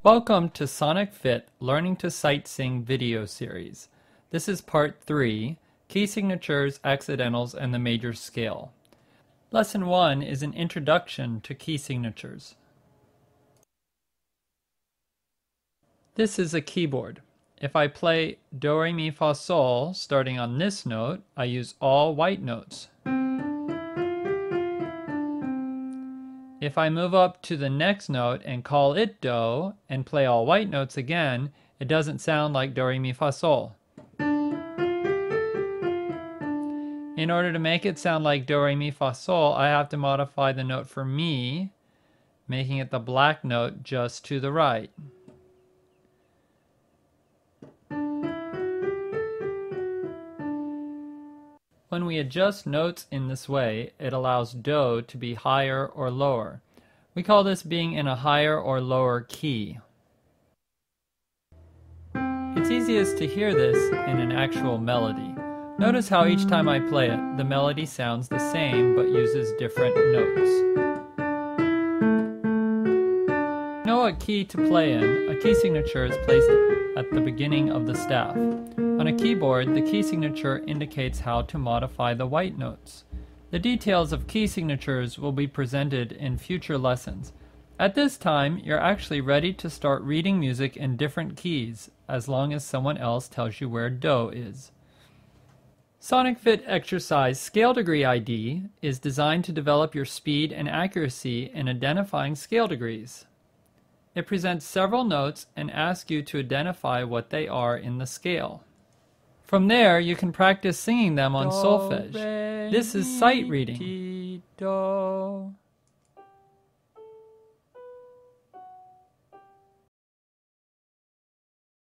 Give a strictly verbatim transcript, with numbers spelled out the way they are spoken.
Welcome to SonicFit Learning to Sight Sing video series. This is part three, Key Signatures, Accidentals, and the Major Scale. Lesson one is an introduction to key signatures. This is a keyboard. If I play Do, Re, Mi, Fa, Sol starting on this note, I use all white notes. If I move up to the next note and call it Do and play all white notes again, it doesn't sound like Do, Re, Mi, Fa, Sol. In order to make it sound like Do, Re, Mi, Fa, Sol, I have to modify the note for Mi, making it the black note just to the right. When we adjust notes in this way, it allows Do to be higher or lower. We call this being in a higher or lower key. It's easiest to hear this in an actual melody. Notice how each time I play it, the melody sounds the same but uses different notes. To know what key to play in, a key signature is placed at the beginning of the staff. On a keyboard, the key signature indicates how to modify the white notes. The details of key signatures will be presented in future lessons. At this time, you're actually ready to start reading music in different keys, as long as someone else tells you where Do is. SonicFit Exercise Scale Degree I D is designed to develop your speed and accuracy in identifying scale degrees. It presents several notes and asks you to identify what they are in the scale. From there, you can practice singing them on solfege. This is sight reading.